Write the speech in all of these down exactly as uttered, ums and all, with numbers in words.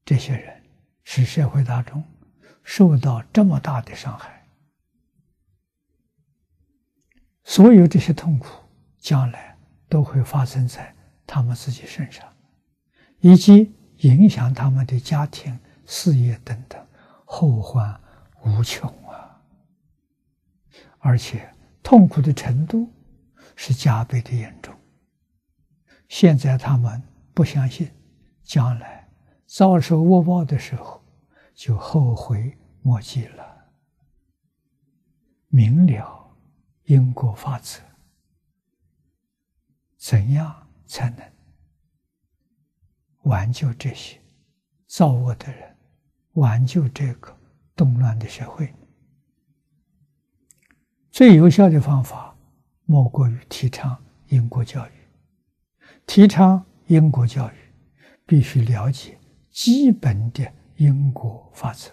这些人使社会大众受到这么大的伤害。所有这些痛苦将来都会发生在他们自己身上，以及影响他们的家庭、事业等等，后患无穷啊！而且痛苦的程度是加倍的严重。现在他们不相信，将来遭受恶报的时候就后悔莫及了。明了因果法则，怎样才能挽救这些造恶的人，挽救这个动乱的社会？最有效的方法莫过于提倡因果教育。提倡因果教育必须了解基本的因果法则。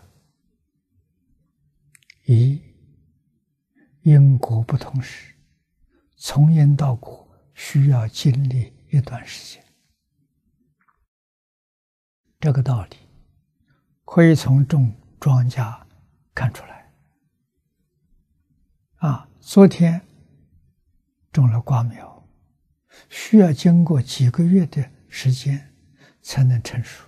一、因果不同时，从因到果需要经历一段时间。这个道理可以从种庄稼看出来。啊，昨天种了瓜苗，需要经过几个月的时间才能成熟，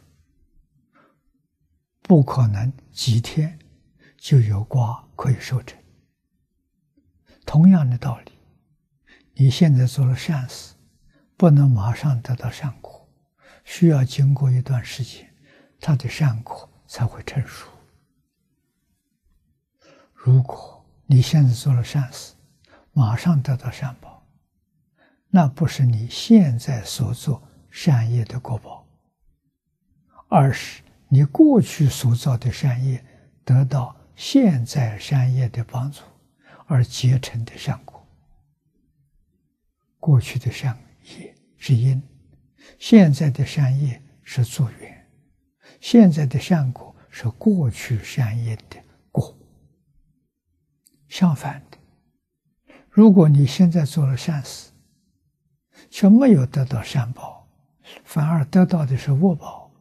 不可能几天就有瓜可以收成。同样的道理，你现在做了善事，不能马上得到善果，需要经过一段时间，它的善果才会成熟。如果你现在做了善事，马上得到善报，那不是你现在所做善业的果报，而是你过去所造的善业得到现在善业的帮助而结成的善果。过去的善业是因，现在的善业是作缘，现在的善果是过去善业的果。相反的，如果你现在做了善事，却没有得到善报，反而得到的是恶报，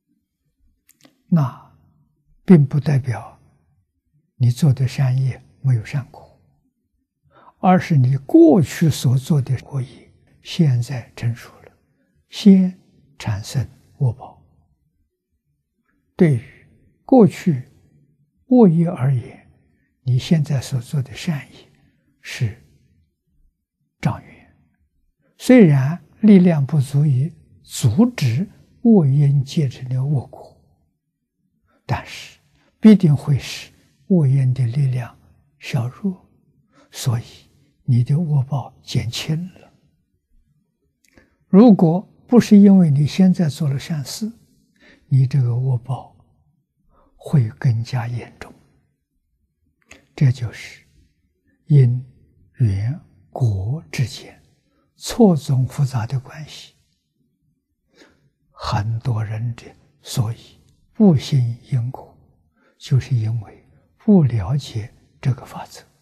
那并不代表你做的善业没有善果，而是你过去所做的恶业现在成熟了，先产生恶报。对于过去恶业而言，你现在所做的善业是障缘，虽然力量不足以阻止恶因结成的恶果，但是必定会使恶因的力量削弱，所以你的恶报减轻了。如果不是因为你现在做了善事，你这个恶报会更加严重。这就是因缘果之间错综复杂的关系。很多人的所以不信因果，就是因为不了解这个法则。